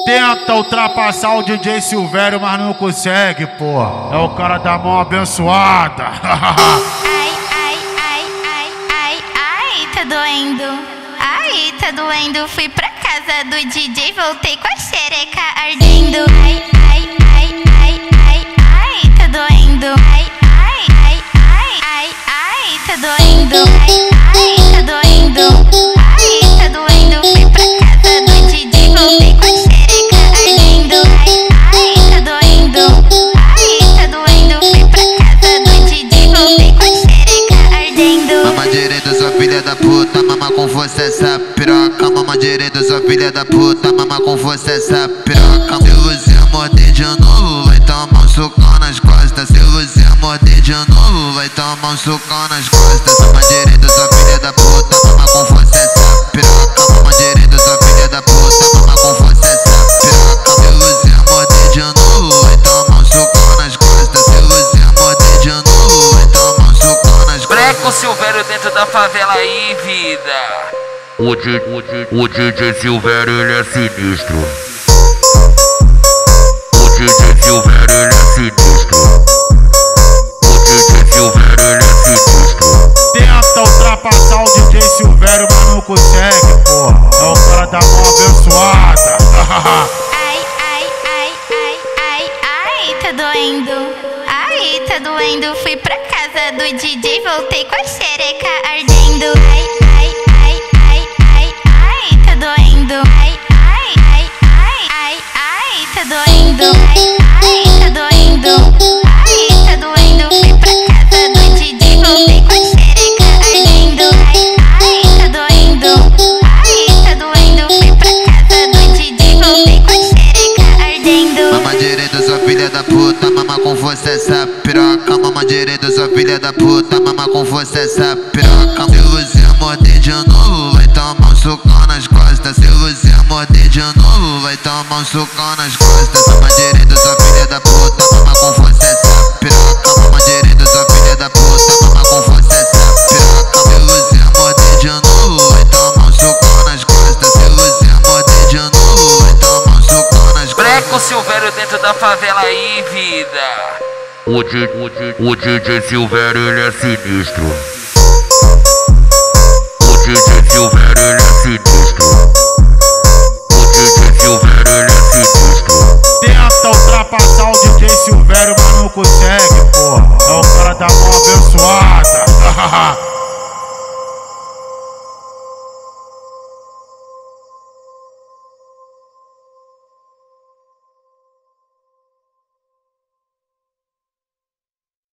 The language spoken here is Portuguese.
Tenta ultrapassar o DJ Silvério, mas não consegue, pô. É o cara da mão abençoada. Ai, ai, ai, ai, ai, ai, tá doendo. Ai, tá doendo. Fui pra casa do DJ, voltei com a xereca ardendo. Ai, ai, ai, ai, ai, ai, tá doendo. Ai, ai, ai, ai, ai, ai, tá doendo. Ai, ai, tá doendo. Ai, tá doendo. Fui pra casa do DJ, voltei com a xereca ardendo. Ai, ai, tá doendo. Ai, tá doendo. Fui pra casa do DJ, voltei com a xereca ardendo. Mama direito, sua filha da puta, mama com força essa piroca. Mama direito, sua filha da puta, mama com força essa piroca. Se você morder de novo, vai tomar um socão nas costas. Se você morder de novo, vai tomar um socão nas costas. Mama direito, sua filha da puta, mama com força essa piroca. Mama direito, sua filha da puta, mama com força essa piroca. Se você morder de novo, vai tomar um socão nas costas. Se você morder de novo, vai tomar um socão nas costas. Breco Silvério dentro da favela aí, vida. O DJ Silvério, ele é sinistro. O DJ Silvério, ele é sinistro. O DJ Silvério, ele é sinistro. Tenta ultrapassar o DJ Silvério, mas não consegue, pô. É o cara da mão abençoada. Ai, ai, ai, ai, ai, ai, tá doendo. Ai, tá doendo. Fui pra casa do DJ, voltei com a xereca ardendo. Ai, ai, ai, ai, ai, ai, tá doendo. Ai, ai, ai, ai, ai, ai, tá doendo. Ai, ai, tá doendo. Ai, tá doendo. Fui pra casa do DJ, voltei com a xereca ardendo. Ai, ai, tá doendo. Ai, tá doendo. Fui pra casa do DJ, voltei com a xereca ardendo. Mama direito, sua filha da puta, mama com força essa piroca. Mama direito, sua filha da puta, mama com força essa piroca. Se você morder de novo, vai tomar um socão nas costas. Se você morder de novo, vai tomar um socão nas costas. Mama direito, sua filha da puta, mama com força essa piroca. Mama direito, sua filha da puta, mama com força essa piroca. Se você morder de novo, vai tomar um socão nas costas. Se você morder de novo, vai tomar um socão nas costas. Breco Silvério dentro da favela aí, vida. O DJ Silvério, ele é sinistro. O DJ Silvério, ele é sinistro.